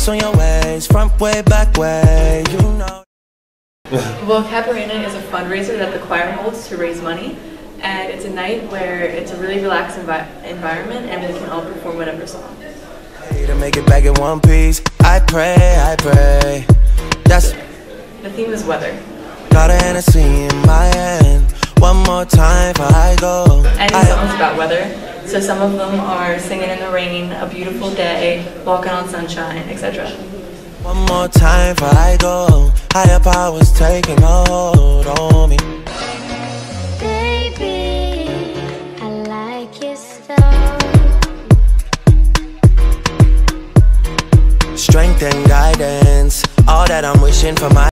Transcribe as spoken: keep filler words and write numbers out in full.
Bounce on your ways, front way, back way, you know. Well, Caparina is a fundraiser that the choir holds to raise money, and it's a night where it's a really relaxed envi environment and we can all perform whatever song. To make it back in one piece, I pray, I pray. That's the theme is weather. Got a Hennessy in my hand. One more time before I go. Any songs about weather. So some of them are Singing in the Rain, A Beautiful Day, Walking on Sunshine, et cetera. One more time before I go. Higher powers taking a hold on me. Baby, I like your stuff. Strength and guidance, all that I'm wishing for my